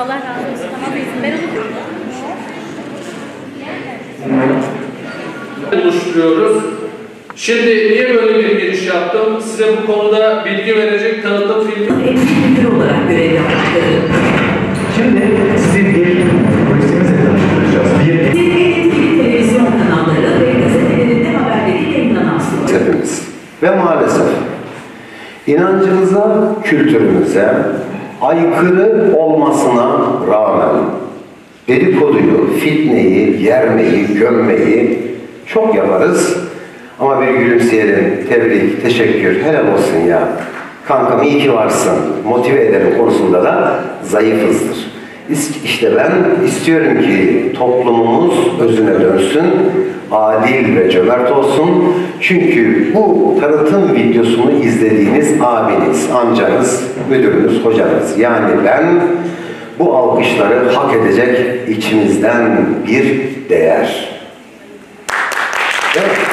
Allah razı olsun. Tamam izin ben oluşturuyoruz. Şimdi niye böyle bir giriş yaptım? Size bu konuda bilgi verecek tanıtım filmi. Müdür olarak görev yapmaktadır. Şimdi sizi bir polisimizle tanıştıracağız. Bir televizyon kanalları ve gazetelerinde haberleri yayınlanan hepimiz. Ve maalesef inancımıza, kültürümüze aykırı olmasına rağmen dedikoduyu, fitneyi, yermeyi, gömmeyi çok yaparız. Ama bir gülümseyelim, tebrik, teşekkür, helal olsun ya. Kankam iyi ki varsın, motive ederim konusunda da zayıfızdır. İşte ben istiyorum ki toplumumuz özüne dönsün, adil ve cömert olsun. Çünkü bu tanıtım videosunu izlediğiniz abiniz, amcanız, müdürünüz, hocanız. Yani ben bu alkışları hak edecek içimizden bir değer. Evet.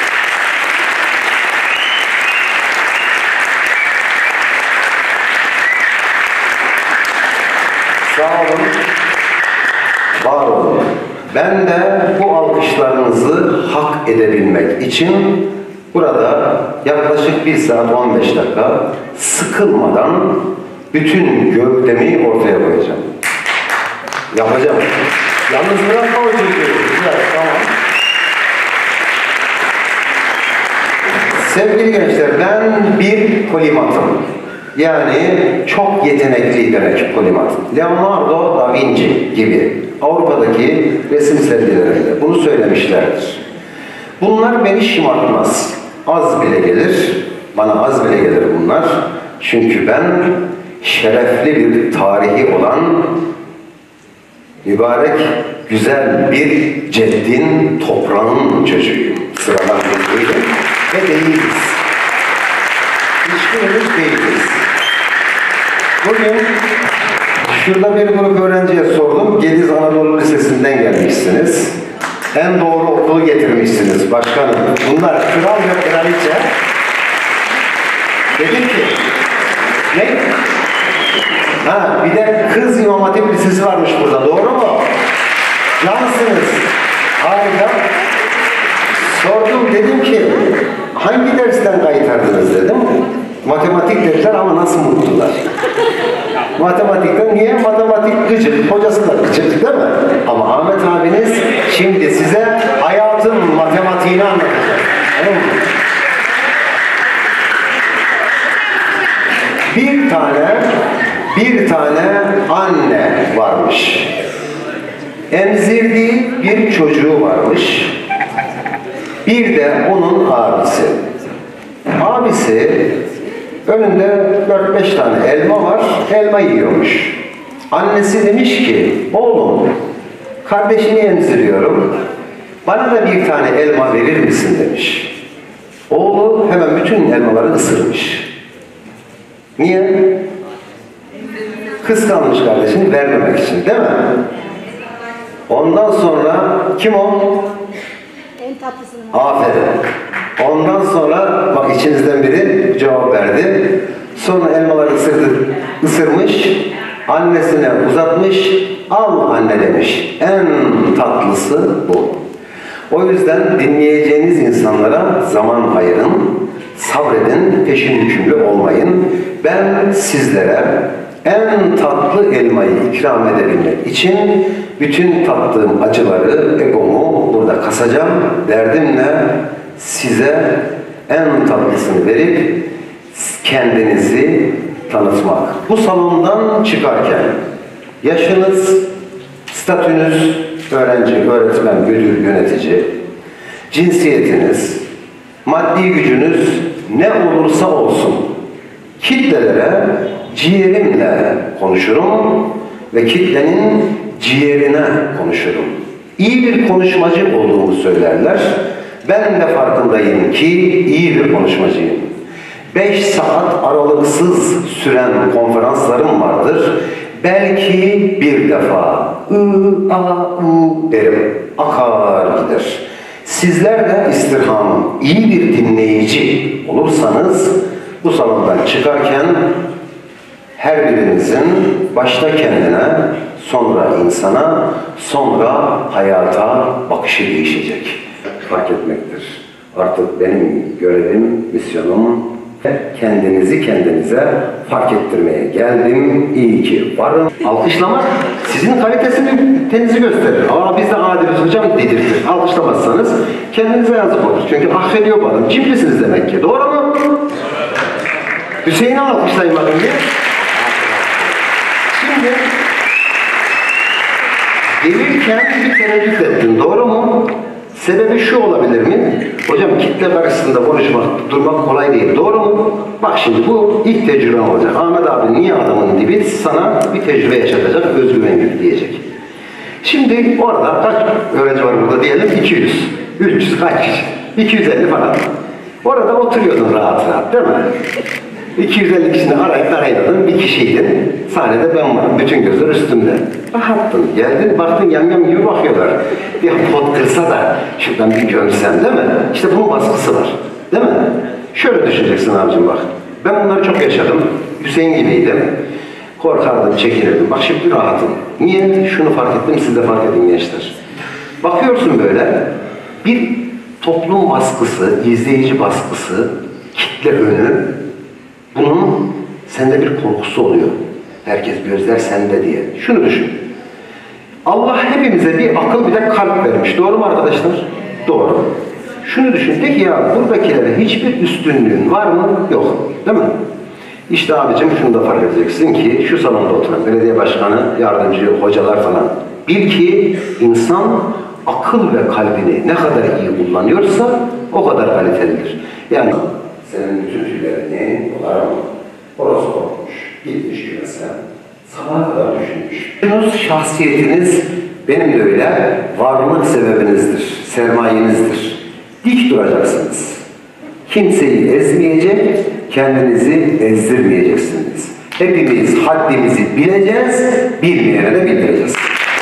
Sağ olun, var olun. Ben de bu alkışlarınızı hak edebilmek için burada yaklaşık 1 saat 15 dakika sıkılmadan bütün gövdemi ortaya koyacağım. Yapacağım. Yalnız bırakma o çocuğu. Güzel, tamam. Sevgili gençler, ben bir polimatım. Yani çok yetenekli demek polimat. Leonardo da Vinci gibi Avrupa'daki resim sergilerinde bunu söylemişlerdir. Bunlar beni şımartmaz. Az bile gelir, bana az bile gelir bunlar. Çünkü ben şerefli bir tarihi olan mübarek, güzel bir ceddin, toprağın çocuğuyum. Sıradan bir değilim ve değiliz. Hiçbirimiz değiliz. Bugün şurada bir grup öğrenciye sordum. Gediz Anadolu Lisesi'nden gelmişsiniz. En doğru okulu getirmişsiniz başkanım. Bunlar kral ve kraliçe. Dedim ki, ne? Ha, bir de kız İmam Hatip Lisesi varmış burada. Doğru mu? Cansınız. Harika. Sordum, dedim ki, hangi dersten kaytardınız dedim. Matematik dediler ama nasıl mutlular. Matematikten niye? Matematik gıcık, hocası da gıcık değil mi? Ama Ahmet abiniz şimdi size hayatın matematiğini anlatacak. Bir tane anne varmış. Emzirdiği bir çocuğu varmış. Bir de onun abisi. Abisi önünde 4-5 tane elma var, elma yiyormuş. Annesi demiş ki, oğlum, kardeşini emziriyorum, bana da bir tane elma verir misin demiş. Oğlu hemen bütün elmaları ısırmış. Niye? Kıskanmış kardeşini vermemek için, değil mi? Ondan sonra, kim o? en tatlısını. Aferin. Ondan sonra bak içinizden biri cevap verdi. Sonra elmaları ısırmış, annesine uzatmış, al anne demiş. En tatlısı bu. O yüzden dinleyeceğiniz insanlara zaman ayırın, sabredin, peşin hükümlü olmayın. Ben sizlere en tatlı elmayı ikram edebilmek için bütün tattığım acıları, egomu burada kasacağım. Derdimle size en tatlısını verip kendinizi tanıtmak. Bu salondan çıkarken yaşınız, statünüz, öğrenci, öğretmen, müdür, yönetici, cinsiyetiniz, maddi gücünüz ne olursa olsun kitlelere ciğerimle konuşurum ve kitlenin ciğerine konuşurum. İyi bir konuşmacı olduğumu söylerler. Ben de farkındayım ki iyi bir konuşmacıyım. 5 saat aralıksız süren konferanslarım vardır. Belki bir defa derim. Akar gider. Sizler de istirhamım, iyi bir dinleyici olursanız bu salondan çıkarken her birinizin başta kendine, sonra insana, sonra hayata bakışı değişecek. Fark etmektir. Artık benim görevim, misyonum kendinizi kendinize fark ettirmeye geldim. İyi ki varım. Alkışlamak sizin kalitesini gösterir. Aa biz de adiliz hocam dedirtir. Alkışlamazsanız kendinize yazık olur. Çünkü affediyor bana. Cimrisiniz demek ki. Doğru mu? Hüseyin'i alkışlayın bakın bir. Şimdi gelirken bir tereddüt ettin. Doğru mu? Sebebi şu olabilir mi? Hocam kitle karşısında konuşmak, durmak kolay değil. Doğru mu? Bak şimdi bu ilk tecrüben olacak. Ahmet abi niye adamın dibi sana bir tecrübe yaşatacak, özgüven yükleyecek. Şimdi orada kaç öğrenci var burada diyelim? 200, 300 kaç kişi? 250 falan. Orada oturuyordun rahat rahat değil mi? 250 kişini arayın bir kişiydin. Sahnede ben varım. Bütün gözler üstümde. Rahattın. Geldin baktın yam gibi bakıyorlar. Bir pot kırsa da şuradan bir gömsem değil mi? İşte bunun baskısı var. Değil mi? Şöyle düşüneceksin abicim bak. Ben bunları çok yaşadım. Hüseyin gibiydim. Korkardım, çekinirdim. Bak şimdi rahatım. Niye? Şunu fark ettim, siz de fark edin gençler. Bakıyorsun böyle bir toplum baskısı, izleyici baskısı, kitle önü, bunun sende bir korkusu oluyor. Herkes gözler sende diye. Şunu düşün. Allah hepimize bir akıl bir de kalp vermiş. Doğru mu arkadaşlar? Doğru. Şunu düşün. De ki ya buradakilere hiçbir üstünlüğün var mı? Yok. Değil mi? İşte abicim şunu da fark edeceksin ki şu salonda oturan belediye başkanı, yardımcı, hocalar falan. Bil ki insan akıl ve kalbini ne kadar iyi kullanıyorsa o kadar kalitelidir. Yani senin bütün tüylerini horoz korkmuş, gitmiş kümese, sabaha kadar düşünmüş. Şahsiyetiniz benim de öyle varlık sebebinizdir, sermayenizdir. Dik duracaksınız. Kimseyi ezmeyecek, kendinizi ezdirmeyeceksiniz. Hepimiz haddimizi bileceğiz, bilmeyene de bildireceğiz.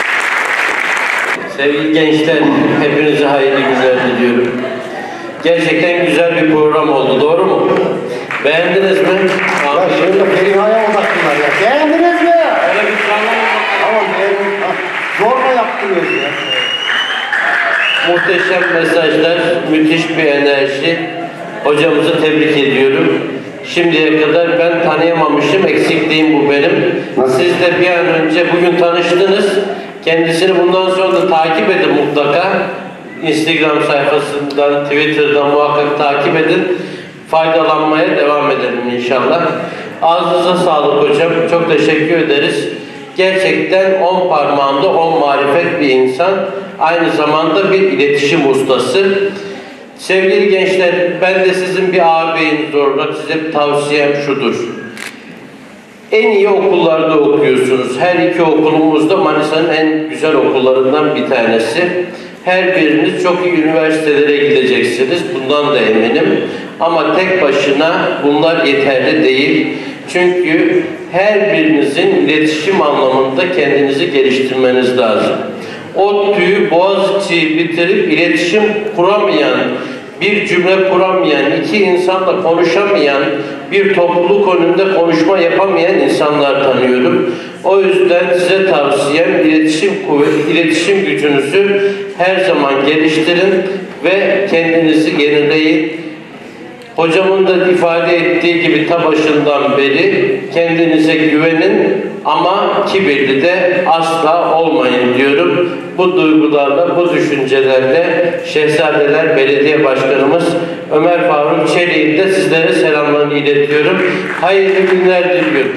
Sevgili gençler, hepinize hayırlı günler diliyorum. Gerçekten güzel bir program oldu, doğru mu? Beğendiniz mi? Ya şimdi Feriha'ya odaklılar ya. Beğendiniz mi? Öyle bir Tamam beğendim. Zorla yaptınız ya. muhteşem mesajlar, müthiş bir enerji. Hocamızı tebrik ediyorum. Şimdiye kadar ben tanıyamamışım, eksikliğim bu benim. Nasıl? Siz de bir an önce bugün tanıştınız. Kendisini bundan sonra da takip edin mutlaka. Instagram sayfasından, Twitter'dan muhakkak takip edin. Faydalanmaya devam edelim inşallah. Ağzınıza sağlık hocam. Çok teşekkür ederiz. Gerçekten 10 parmağında 10 marifet bir insan. Aynı zamanda bir iletişim ustası. Sevgili gençler, ben de sizin bir ağabeyiniz olarak size bir tavsiyem şudur. En iyi okullarda okuyorsunuz. Her iki okulumuz da Manisa'nın en güzel okullarından bir tanesi. Her biriniz çok iyi üniversitelere gideceksiniz. Bundan da eminim. Ama tek başına bunlar yeterli değil. Çünkü her birinizin iletişim anlamında kendinizi geliştirmeniz lazım. ODTÜ'yü, Boğaziçi'yi bitirip iletişim kuramayan, bir cümle kuramayan, iki insanla konuşamayan, bir topluluk önünde konuşma yapamayan insanlar tanıyorum. O yüzden size tavsiyem iletişim gücünüzü her zaman geliştirin ve kendinizi yenileyin. Hocamın da ifade ettiği gibi ta başından beri kendinize güvenin ama kibirli de asla olmayın diyorum. Bu duygularla, bu düşüncelerle Şehzadeler Belediye Başkanımız Ömer Faruk Çelik'in de sizlere selamlarını iletiyorum. Hayırlı günler diliyorum.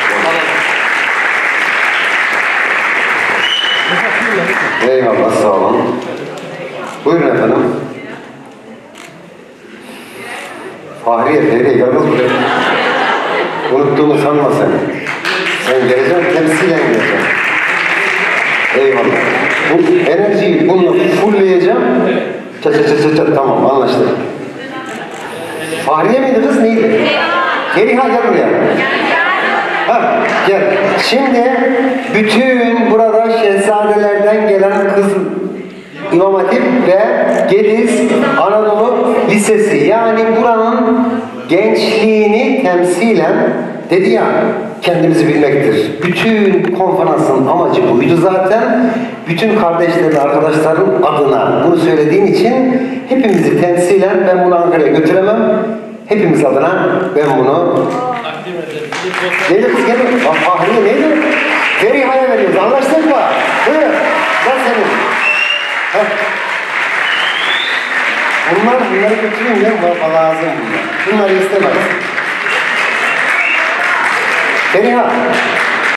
Eyvallah, sağ olun. Buyurun efendim. Fahriye, yalnız buraya. Unuttuğumu sanma sen. Sen geleceksin, temsilen geleceksin. Eyvallah. Bu enerjiyi bununla fullleyeceğim. Çat, tamam, anlaştık. Fahriye miydi kız, neydi? Feriha gel buraya. Ha, gel. Şimdi bütün burada Şehzadelerden gelen kız İmam Hatip ve Gediz Anadolu Lisesi, yani buranın gençliğini temsilen Dedi ya, kendimizi bilmektir. Bütün konferansın amacı buydu zaten. Bütün kardeşlerin, arkadaşların adına bunu söylediğin için hepimizi temsilen ben bunu Ankara'ya götüremem. Hepimiz adına ben bunu Takdim edelim. neydi kız gelin? Fahriye neydi? Feriha'ya veriyoruz. Anlaştık mı? Buyur. Bak senin. Heh. Bunları götüreyim ya. Bana lazım bunlar. Bunları istemez. Feriha.